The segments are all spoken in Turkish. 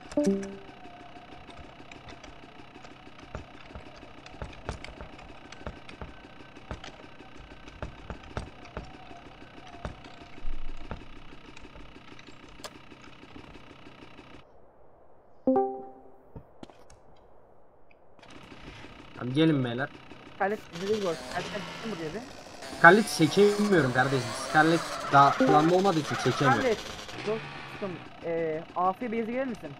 Hadi gelin beyler. Scarlet bize değil gol. Scarlet'ten çıktın buraya bir. Scarlet çekemiyorum kardeşim. Scarlet daha planlı olmadığı için çekemiyorum. Scarlet. Dostum. AF base'e gelir misin?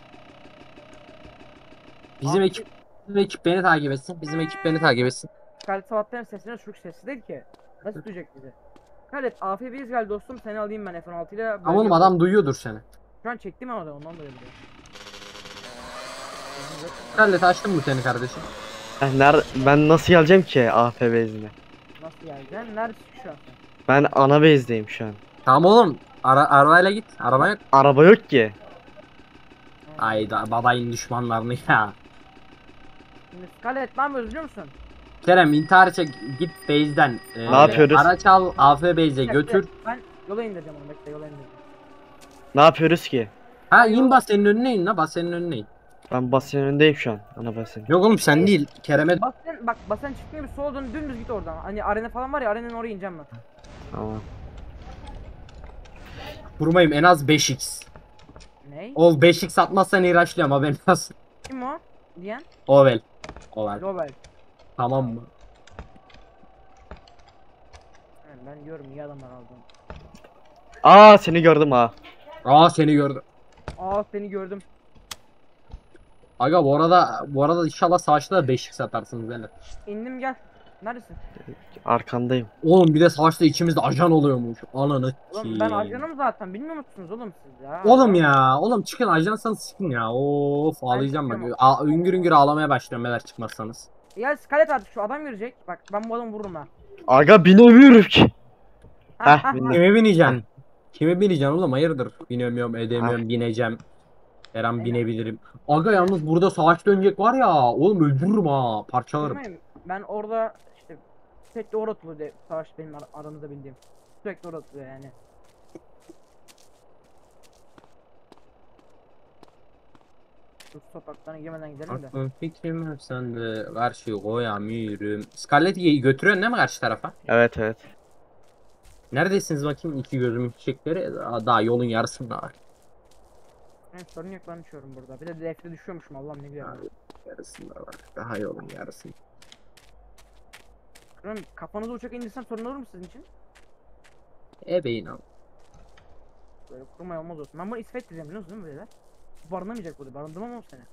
Bizim AF ekip beni takip etsin. Bizim ekip beni takip etsin. Scarlet sabahtan sesine çocuk sesli değil ki. Nasıl duyacak bizi? Scarlet AF base gel dostum, seni alayım ben F16 ile. Ama oğlum adam duyuyordur seni. Şu an çektim ama da ondan dolayı biliyor. Scarlet açtın mı seni kardeşim? Ben nasıl geleceğim ki AF base'ine? Nasıl geleceksin? Neredesin şu an? Ben ana base'deyim şu an. Tamam oğlum. Arabayla git. Araba yok. Araba yok ki. Ayda babayın düşmanlarını ya. Şimdi Scarlet ne yapıyoruz biliyor musun? Kerem intihar çek git base'den. Ne yapıyoruz? Araç al AF base'e götür. Ben yola indireceğim onu, bekle yola indireceğim. Ne yapıyoruz ki? Ha in bas senin önüne in la bas senin önüne in. Ben basın önündeyim şu an. Ana basın. Yok oğlum sen değil. Kerem'e Basen çıktığın gibi sola dön, dümdüz git oradan. Hani arena falan var ya, arenanın oraya ineceğim ben. Tamam. vurmayayım en az 5x. Ney? Ol 5x atmazsan iraçlıyorum haberin olsun. Kim o? Diyen? Ovel. Ovel. Global. Tamam mı? Ben diyorum iyi adamlar aldım. Aa seni gördüm ha. Aa seni gördüm. Aa seni gördüm. Aga bu arada inşallah savaşta da 5x atarsınız beyler. İndim gel. Neredesin? Arkandayım. Oğlum bir de savaşta içimizde ajan oluyormuş. Ananı Oğlum ben ajanım zaten, bilmiyor musunuz oğlum siz ya? Oğlum ya. Oğlum çıkın ajansanız çıkın ya. Of ağlayacağım bak. çıkıyorum. Üngür üngür ağlamaya başlıyorum beyler çıkmazsanız. Ya Scarlet artık şu adam görecek. Bak ben bu adamı vururum ha. Aga binemiyorum ki. Ha, Heh bindim. Kime bineceksin? Kime bineceksin oğlum hayırdır? Binemiyorum edemiyorum bineceğim. Her an Aynen. binebilirim. Aga yalnız burada savaş dönecek var ya. Oğlum öldürürüm ha. Parçalarım. Bilmiyorum, ben orada işte sürekli orada atılıyor diye savaş benim aramızda bildiğim. Sürekli orada atılıyor yani. Şu sokaklarına girmeden gidelim de. Aklım fikrim hep sende. Karşı koyamıyorum. Scarlet'i götürüyorsun değil mi karşı tarafa? Evet evet. Neredesiniz bakayım iki gözümün çiçekleri? Daha yolun yarısında var. Evet, sorun yok, ben uçuyorum burada. Bir de defne düşüyormuşum, Allah'ım ne güzel. Yarısında var. Daha yolun yarısında. Kırım, kafanızı uçak indirsem sorun olur mu sizin için? Ebeğin al. Böyle kurmay olmaz olsun. Ben bunu İsveç diyeceğim biliyorsun değil mi beyler? Barınamayacak burada. Barındırmam oğlum seni.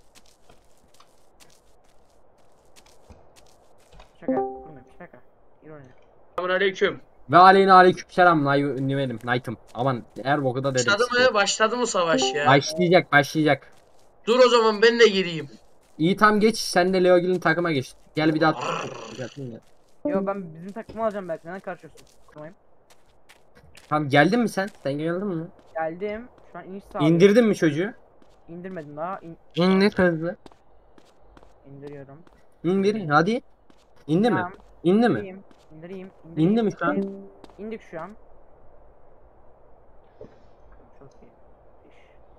Şaka kurmayayım, şaka. İroni. Selamünaleyküm. Ve aleyhine aleykümselam Nimelim Knight'ım. Aman her boku da dedim. Başladı mı? Başladı mı savaş ya? Başlayacak. Dur o zaman ben de gireyim. İyi tam geç sen de Leogil'in takıma geç. Gel bir daha. Yo ben bizim takımı alacağım belki. Neden karşıyorsun? Kurmayayım. Tamam geldin mi sen? Sen geldin mi? Geldim. Şu an iniş sağlıyorum. İndirdin mi çocuğu? İndirmedim daha. İndir hızlı. İndiriyorum. İndir hadi. İndi mi? Tamam. İndi mi? İndireyim. İndireyim. İndi mi şu an? İndik şu an. Çok iyi. İş.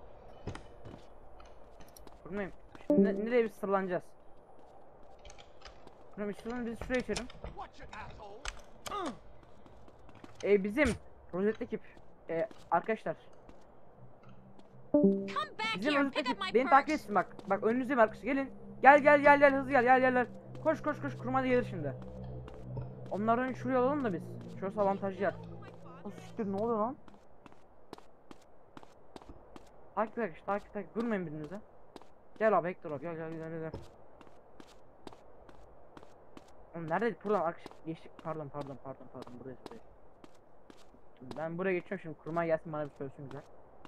Kurmayayım. Şimdi nereye biz sırlanacağız? Kurmayayım şuradan biz şuraya içelim. Bizim rozet ekip arkadaşlar. Bizim rozet ekip beni takip etsin bak. Bak önünüzdeyim arkadaşlar, gelin. Gel hızlı gel. Koş kurma da gelir şimdi. Onlardan şuraya alalım da biz. Şurası avantajlı yer. O siktir ne oluyor lan? Takip. Durmayın birinize. Gel abi Hector abi gel. Oğlum neredeydik? Buradan arkadaş geçtik. Pardon buraya. Ben buraya geçiyorum şimdi, kurmaya gelsin bana bir söylesin güzel.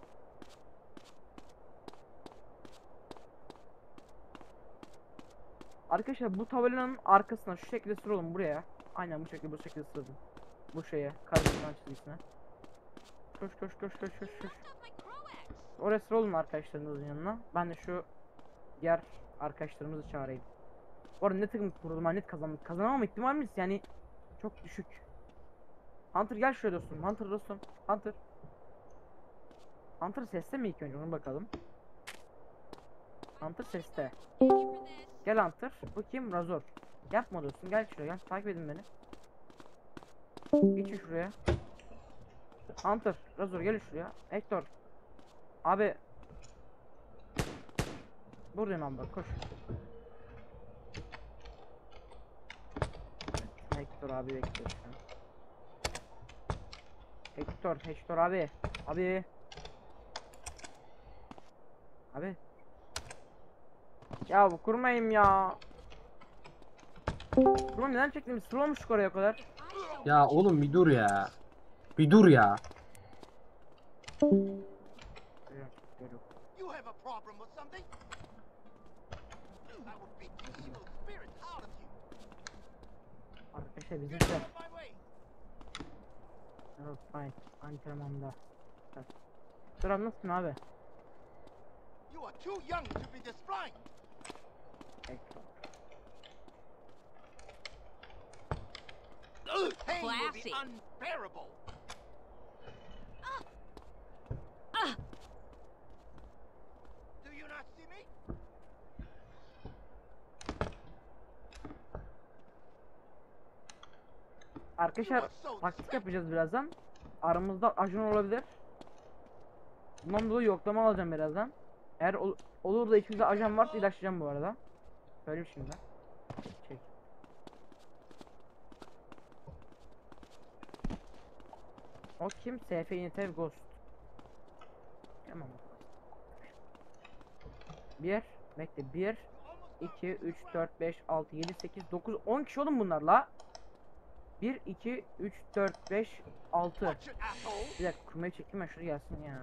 Arkadaşlar bu tabelanın arkasına şu şekilde sıralım buraya. Aynen bu şekilde sıralım. Bu şeye, kardeşimden çizgisine. Koş. Oraya sıralım arkadaşlarınızın yanına. Ben de şu diğer arkadaşlarımızı çağırayım. Bu arada ne takım kurdum, net kazanamam ihtimalimiz yani çok düşük. Hunter gel şuraya dostum. Hunter sesle mi ilk önce, ona bakalım. Hunter seste. Gel Hunter. Bu kim? Razor. Yapma dostum, gel şuraya gel. Takip edin beni. Geçin şuraya. Hunter, Razor gel şuraya. Hector. Abi. Buradayım abi, bak koş. Hector abi bekliyor şu an. Hector abi. Abi. Abi. Ya bu kurmayayım ya. Kurma neden çektim? Sırlamıştık oraya kadar. Ya oğlum bir dur ya. Bir dur ya. You have a problem with something? That would beat the evil spirit out of you. Arkadaşlar Get bizimkiler. out of my way. Evet, fine. Antrenmanda. Evet. Dur abi, nasılsın abi? You are too young to be this blind. Hector. Pain will be Classy. unbearable. Do you not see me? Arkadaşlar taktik yapacağız birazdan. Aramızda ajan olabilir. Bundan dolayı yoklama alacağım birazdan. Eğer olur da içimizde ajan varsa ilaçlayacağım bu arada. Söyleyeyim şimdi. Çek. O kim? SF Initev Ghost. Tamam. 1 bekle 1 2 3 4 5 6 7 8 9 10 kişi oğlum bunlar la. 1 2 3 4 5 6. Watch it, asshole. Bir dakika kurmayı çekeyim ben, şuraya gelsin ya.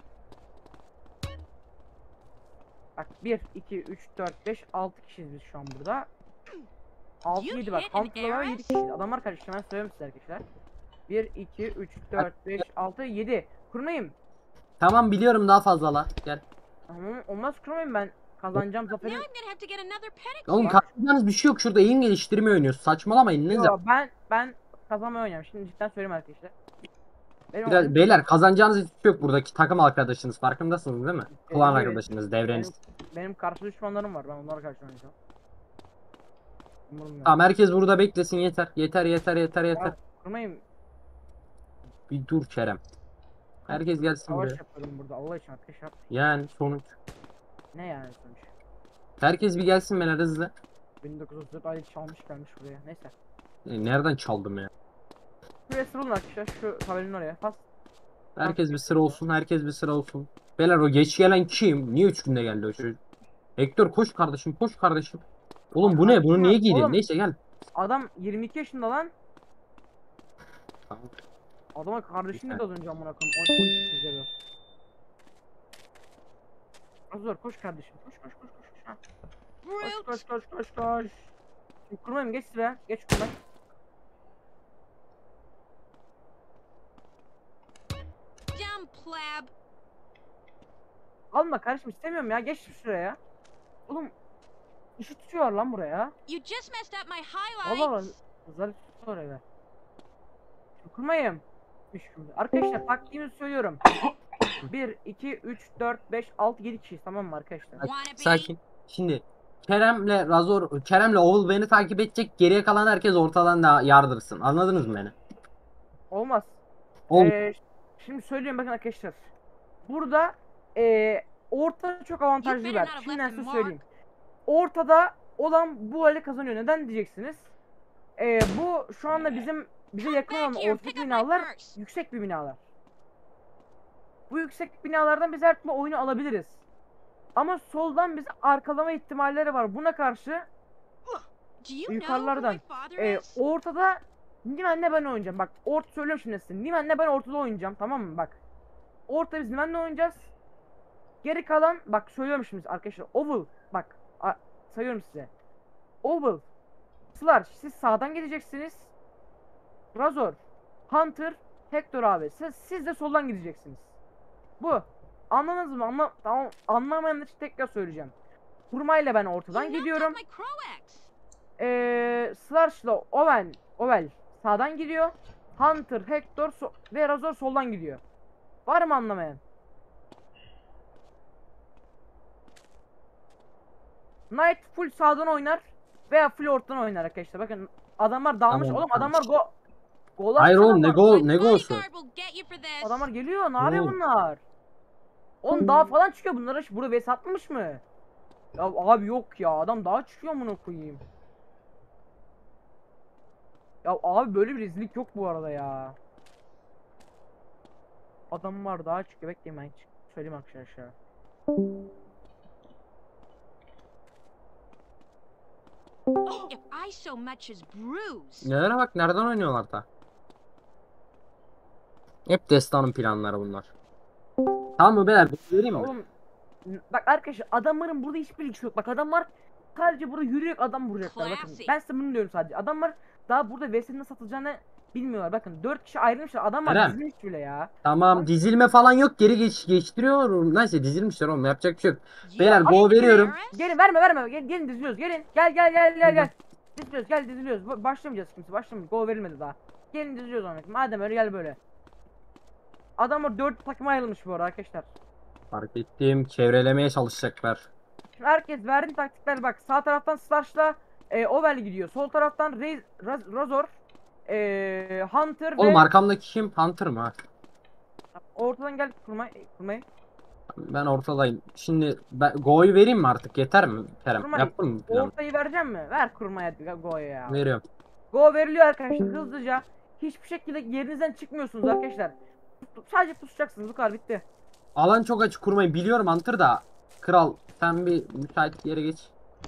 Bak 1 2 3 4 5 6 kişiyiz biz şu an burada. 6 You 7 bak. hit an Hunter'lar 7 kişiyiz. Adamlar kardeşim, ben söyleyeyim size arkadaşlar. 1 2 3 4 5 6 7. Kurmayayım. Tamam biliyorum, daha fazla la. Gel. Tamam, olmaz kurmayayım, ben kazanacağım Now zaferi. I'm gonna have to get another Oğlum pedicure. kaçacağınız bir şey yok, şurada eğim geliştirme oynuyoruz. Saçmalamayın ne Yo, zaman. ben kazanmayı oynuyorum. Şimdi cidden söyleyeyim arkadaşlar. Benim Biraz, oyunum- beyler kazanacağınız hiçbir şey yok buradaki takım arkadaşınız, farkındasınız değil mi? Klan Evet. arkadaşınız, devreniz. benim karşı düşmanlarım var. Ben onlara karşı oynayacağım. Umurum yok. Tamam, herkes burada beklesin, yeter. Yeter. Kurmayayım. Bir dur Kerem. Herkes gelsin Savaş buraya. yapıyorum burada. Allah için ateş yap. Yani sonuç. Ne yani sonuç? Herkes bir gelsin beyler, hızlı. 1934 ayet çalmış gelmiş buraya. Neyse. Nereden çaldım ya? Şuraya sıralım arkadaşlar. Şu tabelin oraya. Pas. Herkes bir sıra olsun. Beyler o geç gelen kim? Niye 3 günde geldi o çocuk? Hector koş kardeşim. Oğlum bu ne? Bunu niye giydin? Oğlum. Neyse gel. Adam 22 yaşında lan. Tamam. Adama kardeşini de az önce amına koyayım. 13 yaşında bu. Azor koş kardeşim. Koş. Ha. Koş. Şimdi kurmayayım, geç sıraya. Geç kurmay. Dumb pleb. Alma kardeşim, istemiyorum ya. Geç şuraya. Oğlum ışık tutuyor lan buraya. You just messed up my Allah Allah. highlights. Zarif tutuyor oraya. Kurmayayım. Arkadaşlar taktiğimi söylüyorum. 1, 2, 3, 4, 5, 6, 7 kişiyiz, tamam mı arkadaşlar? Wanna be? Sakin. Şimdi Kerem'le Oğul beni takip edecek. Geriye kalan herkes ortadan da yardırsın. Anladınız mı beni? Olmaz. Oğlum Şimdi söyleyeyim bakın arkadaşlar. Burada orta çok avantajlı You ver. better not have Şimdiden left size a söyleyeyim. Ortada olan bu hale kazanıyor. Neden diyeceksiniz? Bu şu anda bize yakın olan Back here, orta pick up my binalar purse. yüksek bir binalar. Bu yüksek binalardan biz her türlü oyunu alabiliriz. Ama soldan bizi arkalama ihtimalleri var. Buna karşı Do you know who yukarılardan, my father is? ortada Nimen'le ben oynayacağım. Bak orta söylüyorum şimdi size. Nimen'le ben ortada oynayacağım, tamam mı? Bak. Ortada biz Nimen'le oynayacağız. Geri kalan bak söylüyorum şimdi arkadaşlar. Oval bak sayıyorum size. Oval, Slar siz sağdan gideceksiniz. Razor, Hunter, Hector abi siz de soldan gideceksiniz. Bu. Anladınız mı? Tamam, anlamayanlar için tekrar söyleyeceğim. Kurmayla ben ortadan You knocked gidiyorum. out my Croax. Slash'la Ovel sağdan gidiyor. Hunter, Hector ve Razor soldan gidiyor. Var mı anlamayan? Knight full sağdan oynar veya full ortadan oynar arkadaşlar. Bakın adamlar dalmış. Tamam, Oğlum tamam. adamlar gol Hayır atsana oğlum ne lan. gol My ne golsü. bodyguard will get you for this. Adamlar geliyor. Ne yapıyor Oğlum. bunlar? Oğlum dağ falan çıkıyor bunlara. Burada vs atmış mı? Ya abi yok ya. Adam dağa çıkıyor bunu koyayım. Ya abi böyle bir rezillik yok bu arada ya. Adam var dağa çıkıyor. Bekleyin ben hiç söyleyeyim arkadaşlar. If I so much as bruise. Nelere bak nereden oynuyorlar da. Hep destanın planları bunlar. Tamam mı beyler? Vereyim mi? Oğlum bak arkadaşlar adamların burada hiçbir ilgisi yok. Bak adamlar sadece burada yürüyerek adam vuracaklar. Bakın Classy. ben size bunu diyorum sadece. Adamlar daha burada VS'nin nasıl satılacağını bilmiyorlar. Bakın 4 kişi ayrılmışlar. Adamlar Eren. dizilmiş bile ya. Tamam dizilme falan yok. Geri geçtiriyor. Neyse dizilmişler oğlum. Yapacak bir şey yok. You Beyler go veriyorum. embarrassed? Gelin verme. Gelin diziliyoruz. Gelin. Gel. Diziliyoruz. Gel diziliyoruz. Başlamayacağız kimse. Başlamayacağız. Gol verilmedi daha. Gelin diziliyoruz onu. Madem öyle gel böyle. Adamlar 4 takıma ayrılmış bu arada arkadaşlar. Fark ettim. Çevrelemeye çalışacaklar. Şimdi herkes verdiğim taktikler bak. Sağ taraftan Slash'la Ovel gidiyor. Sol taraftan Razor, Hunter Oğlum ve arkamdaki kim? Hunter mı? Ha? ortadan gel kurmayı. Ben ortadayım. Şimdi ben go'yu vereyim mi artık? Yeter mi? Kerem Kurmayı. yaptın mı planı? Ortayı vereceğim mi? Ver kurmaya Go'ya ya. Veriyorum. Go veriliyor arkadaşlar hızlıca. Hiçbir şekilde yerinizden çıkmıyorsunuz arkadaşlar. Sadece pusacaksınız bu kadar bitti. Alan çok açık kurmayı biliyorum Hunter da. Kral sen bir müsait yere geç.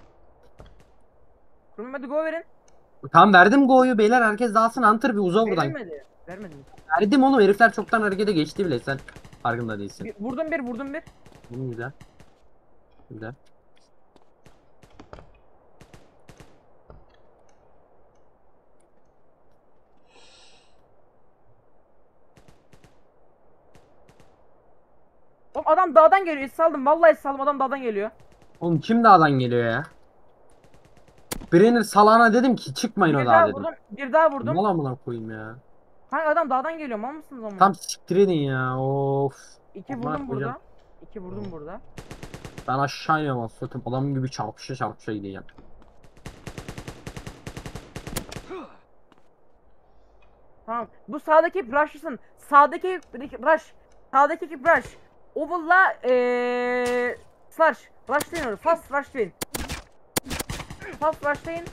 Kurmayı hadi go verin. Tam verdim go'yu beyler herkes dağılsın Hunter bir uza buradan. Vermedi. Verdim oğlum herifler çoktan harekete geçti bile sen farkında değilsin. Vurdum bir. Bu güzel. Güzel. Oğlum adam dağdan geliyor. Saldım vallahi saldım adam dağdan geliyor. Oğlum kim dağdan geliyor ya? Brenner salağına dedim ki çıkmayın o Bir dağa daha dedim. vurdum. Bir daha vurdum. Mal amına koyayım ya. Kanka adam dağdan geliyor. Mal mısınız ama? Tam siktir edin ya of. 2 Amına vurdum koyacağım. burada. 2 vurdum burada. Ben aşağı iniyorum satayım adam gibi çarpışa gideceğim. Tamam. Bu sağdaki ekip rush'lısın. Sağdaki rush. Sağdaki ekip rush. Oval'la slash. Rushlayın orada. Fast rushlayın. Fast rushlayın.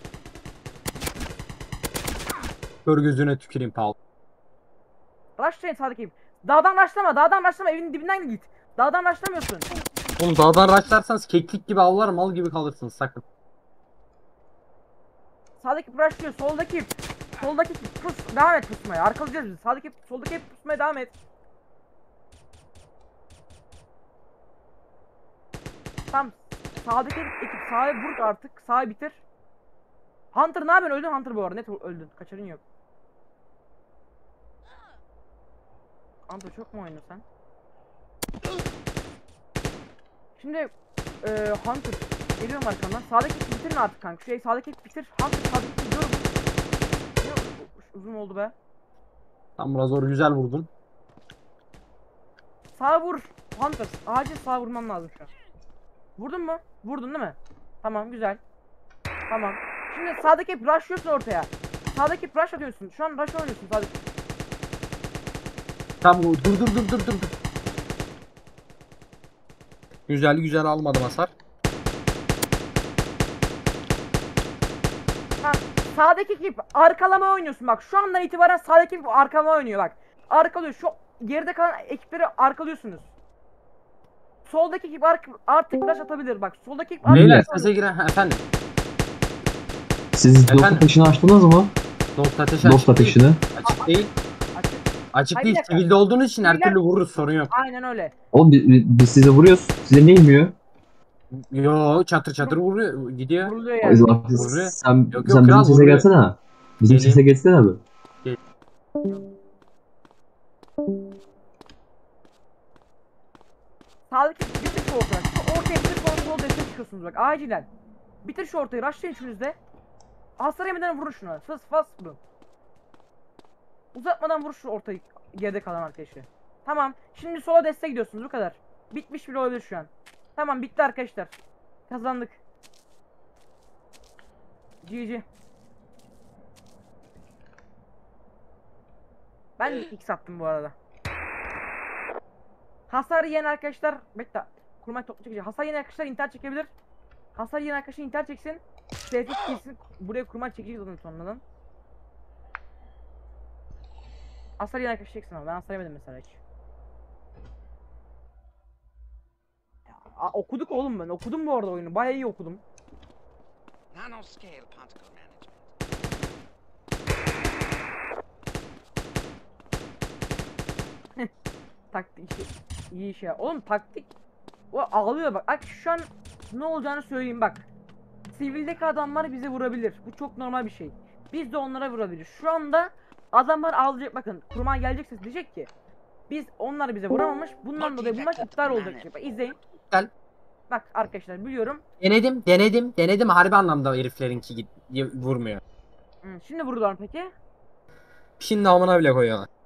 Kör gözüne tüküreyim Paul. Rushlayın sağdaki ekip. Dağdan rushlama. Dağdan rushlama. Evinin dibinden git. Dağdan rushlamıyorsun. Oğlum dağdan raşlarsanız keklik gibi avlar mal gibi kalırsınız sakın. Sağdaki ekip rushlıyor. Soldaki ekip pus. Devam et pusmaya. Arkalayacağız biz. Soldaki ekip pusmaya devam et. Tamam. Sağdaki ekip sağa vur artık. Sağa bitir. Hunter ne yapıyorsun? Öldün Hunter bu arada. Net öldün. Kaçarın yok. Hunter çok mu oynuyorsun sen? Şimdi Hunter geliyorum arkandan. Sağdaki ekip bitirin artık kanka. Sağdaki ekip bitir. Hunter sağdaki ekip dur. Uzun oldu be. Tam Razor güzel vurdun. Sağa vur. Hunter. Acil sağa vurmam lazım şu an. Vurdun mu? Vurdun değil mi? Tamam güzel. Tamam. Şimdi sağdaki hep rushlıyorsun ortaya. Sağdaki hep rush atıyorsun. Şu an rush oynuyorsun sağdaki. Tam dur. Güzel almadım hasar. Tamam. Sağdaki ekip arkalama oynuyorsun bak. Şu andan itibaren sağdaki ekip arkalama oynuyor bak. Arkalıyor. Şu geride kalan ekipleri arkalıyorsunuz. Soldaki ekip artık rush atabilir bak. Soldaki ekip Beyler sese giren efendim. Siz dost Efendim? ateşini açtınız mı? Dost ateşi Dost açık değil. ateşini. Açık değil. Açık. Açık Hayır, değil. bir dakika. Sivilde olduğunuz için her Beyler- türlü vururuz sorun yok. Aynen öyle. Oğlum biz size vuruyoruz. Size ne inmiyor? Yo çatır vuruyor gidiyor. Vuruluyor O yani. zaman Vuruyor. sen Yok, bizim kral sese vuruyor. gelsene. Bizim Geleyim. sese geçsene abi. Sağdaki bitir şu ortaya. Şu ortaya bitir sonra yol destek çıkıyorsunuz bak acilen. Bitir şu ortayı rushlayın üçünüzde. Hasar yemeden vurun şuna. Fast vurun. Uzatmadan vur şu ortayı geride kalan arkadaşı. Tamam. Şimdi sola destek gidiyorsunuz bu kadar. Bitmiş bile olabilir şu an. Tamam bitti arkadaşlar. Kazandık. GG. Ben de X attım bu arada. Hasar yiyen arkadaşlar, bekle. Kurmay toplu çekici. Hasar yiyen arkadaşlar intihar çekebilir. Hasar yiyen arkadaşlar intihar çeksin. Tehdit gitsin. Buraya kurmay çekeceğiz onun sonradan. Hasar yiyen arkadaşlar çeksin ama ben hasar yemedim mesela hiç. Ya, okuduk oğlum ben. Okudum bu arada oyunu. Bayağı iyi okudum. Nanoscale particle management. Taktik iyi iş ya. Oğlum taktik. O ağlıyor bak. Bak şu an ne olacağını söyleyeyim bak. Sivildeki adamlar bize vurabilir. Bu çok normal bir şey. Biz de onlara vurabilir. Şu anda adamlar ağlayacak bakın. Kurman gelecekse diyecek ki biz onlar bize vuramamış. Bundan dolayı bu maç iptal olacak. Bak izleyin. Gel. Bak arkadaşlar biliyorum. Denedim. Harbi anlamda heriflerinki vurmuyor. Şimdi vurdular peki. Şimdi amına bile koyuyorlar.